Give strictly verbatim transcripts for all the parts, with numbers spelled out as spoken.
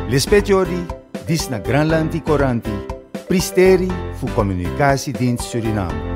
Lispetiori, dis na Granlandi Coranti, pristeri fu Communicatie Dienst Suriname.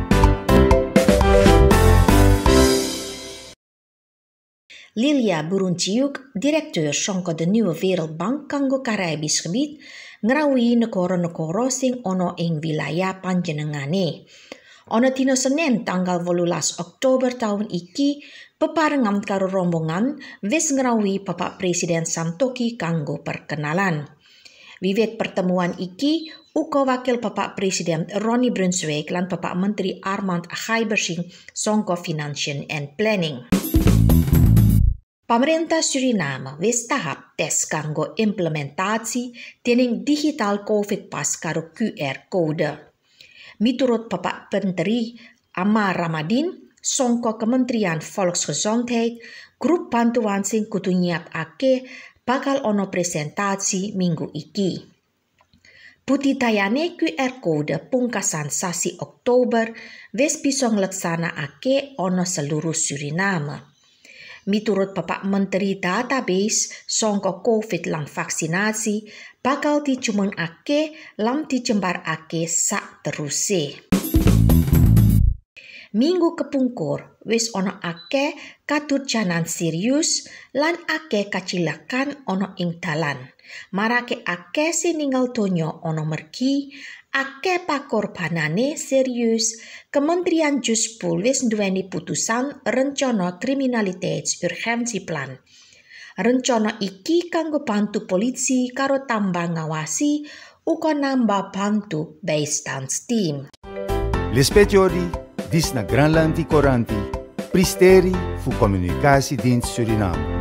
Lilia Buruntiuk, directeur songko de Nieuwe Wereldbank Country Caribisch gebied, ngrawi negara-negara sing ono ing wilayah panjenengane. Ono dina Senin tanggal wolulas Oktober tahun iki, bebarengan karo rombongan wis ngrawi Bapak Presiden Santoki kanggo perkenalan. Wiwit pertemuan iki, uga wakil Bapak Presiden Ronnie Brunswick lan Bapak Menteri Armand Gijbersing songko Financial and Planning. Pemerintah Suriname wis tahap tes kanggo implementasi dening digital COVID Pass karo Q R code. Miturut Bapak Menteri Amar Ramadhin, songko Kementerian Volksgezondheid, grup bantuan sing kudu nyiapake bakal ono presentasi minggu iki. Budidayane Q R code pungkasan sasi Oktober wis bisa ngleksanakake ono seluruh Suriname. Miturut Bapak Menteri database songko COVID lan vaksinasi bakal dijumenake lan dijembarake sak teruse. Minggu kepungkur wis ono akeh kadurjanan serius lan akeh kacilakan ono ing dalan. Marake akeh sing ninggal donya ono mergi, akeh pakorbanane serius. Kementerian Justitie wis nduweni putusan rencana criminaliteitsurgentieplan. Rencana iki kanggo bantu polisi karo tambah ngawasi uga nambah bantu bijstandsteam. Lispetiori, dis na Granlandi Coranti, pristeri fu Communicatie Dienst Suriname.